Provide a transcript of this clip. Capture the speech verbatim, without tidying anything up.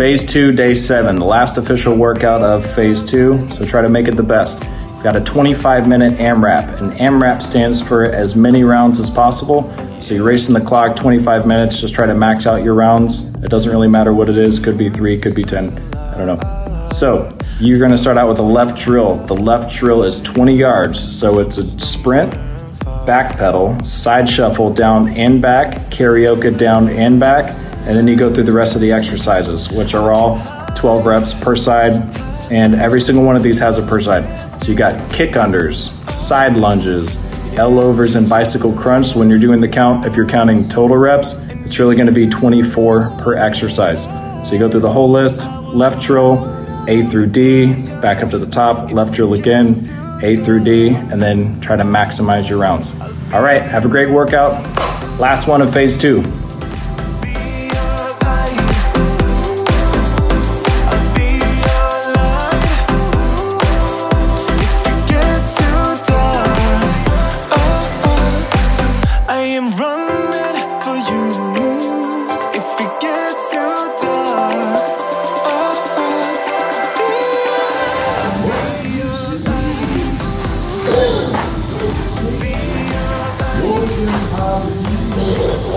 phase two, day seven, the last official workout of phase two, so try to make it the best. We've got a twenty-five minute AMRAP, and AMRAP stands for as many rounds as possible. So you're racing the clock twenty-five minutes, just try to max out your rounds. It doesn't really matter what it is, could be three, could be ten, I don't know. So you're gonna start out with a left drill. The left drill is twenty yards, so it's a sprint, back pedal, side shuffle, down and back, karaoke down and back, and then you go through the rest of the exercises, which are all twelve reps per side, and every single one of these has a per side. So you got kick unders, side lunges, L-overs, and bicycle crunch. When you're doing the count, if you're counting total reps, it's really gonna be twenty-four per exercise. So you go through the whole list, left drill, A through D, back up to the top, left drill again, A through D, and then try to maximize your rounds. All right, have a great workout. Last one of phase two. Hallelujah.